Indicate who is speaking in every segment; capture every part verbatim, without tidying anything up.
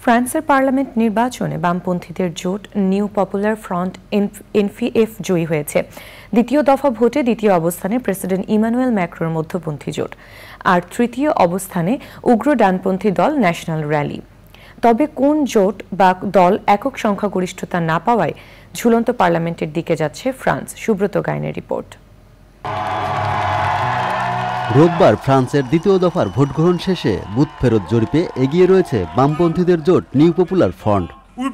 Speaker 1: ফ্রান্সের পার্লামেন্ট নির্বাচনে বামপন্থীদের জোট নিউ পপুলার ফ্রন্ট এনফিএফ জয়ী হয়েছে। দ্বিতীয় দফা ভোটে দ্বিতীয় অবস্থানে প্রেসিডেন্ট ইমানুয়েল ম্যাক্রোর মধ্যপন্থী জোট, আর তৃতীয় অবস্থানে উগ্র ডানপন্থী দল ন্যাশনাল র্যালি। তবে কোন জোট বা দল একক সংখ্যাগরিষ্ঠতা না পাওয়ায় ঝুলন্ত পার্লামেন্টের দিকে যাচ্ছে ফ্রান্স। সুব্রত গাইনের রিপোর্ট।
Speaker 2: রোববার ফ্রান্সের দ্বিতীয় দফার ভোট গ্রহণ শেষে বুথ ফেরত জরিপে এগিয়ে রয়েছে বামপন্থীদের জোট নিউ পপুলার ফ্রন্ট।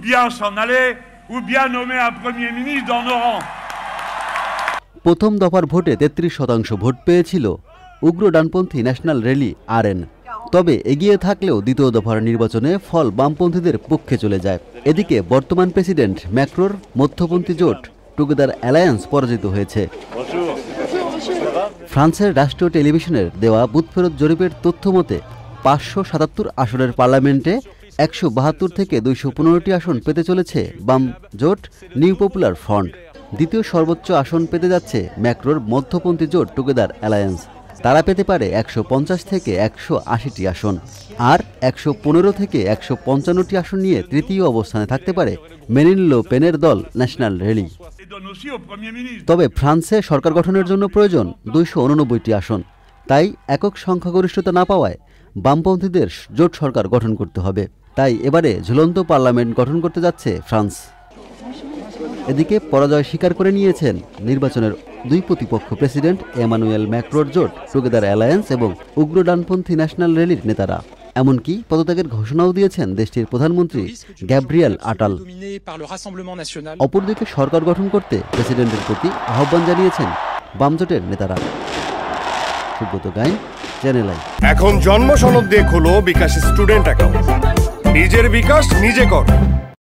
Speaker 2: প্রথম দফার ভোটে তেত্রিশ শতাংশ ভোট পেয়েছিল উগ্র ডানপন্থী ন্যাশনাল র্যালি আরএন। তবে এগিয়ে থাকলেও দ্বিতীয় দফার নির্বাচনে ফল বামপন্থীদের পক্ষে চলে যায়। এদিকে বর্তমান প্রেসিডেন্ট ম্যাক্রোর মধ্যপন্থী জোট টুগেদার অ্যালায়েন্স পরাজিত হয়েছে। ফ্রান্সের রাষ্ট্রীয় টেলিভিশনের দেওয়া বুথ ফেরত জরিপের তথ্য মতে পাঁচশো সাতাত্তর আসনের পার্লামেন্টে একশো বাহাত্তর থেকে দুইশো পনেরোটি আসন পেতে চলেছে বাম জোট নিউ পপুলার ফ্রন্ট। দ্বিতীয় সর্বোচ্চ আসন পেতে যাচ্ছে ম্যাক্রোর মধ্যপন্থী জোট টুগেদার অ্যালায়েন্স। তারা পেতে পারে একশো পঞ্চাশ থেকে একশো আশিটি আসন, আর একশো পনেরো থেকে একশো পঞ্চান্নটি আসন নিয়ে তৃতীয় অবস্থানে থাকতে পারে মেরিন লো পেনের দল ন্যাশনাল র্যালি। তবে ফ্রান্সে সরকার গঠনের জন্য প্রয়োজন দুইশো উননব্বইটি আসন, তাই একক সংখ্যাগরিষ্ঠতা না পাওয়ায় বামপন্থীদের জোট সরকার গঠন করতে হবে। তাই এবারে ঝুলন্ত পার্লামেন্ট গঠন করতে যাচ্ছে ফ্রান্স। এদিকে পরাজয় স্বীকার করে নিয়েছেন নির্বাচনের দুই প্রতিপক্ষ প্রেসিডেন্ট এমানুয়েল ম্যাক্রোর জোট টুগেদার অ্যালায়েন্স এবং উগ্র ডানপন্থী ন্যাশনাল র্যালির নেতারা। এমনকি পদত্যাগের ঘোষণাও দিয়েছেন দেশটির প্রধানমন্ত্রী গ্যাব্রিয়েল আটাল। অপরদিকে সরকার গঠন করতে প্রেসিডেন্টের প্রতি আহ্বান জানিয়েছেন বামজোটের নেতারা। Subrata Gain, Channel I.
Speaker 3: এখন জন্ম সনদ দিয়ে খোলো বিকাশ স্টুডেন্ট অ্যাকাউন্ট। নিজের বিকাশ নিজে কর।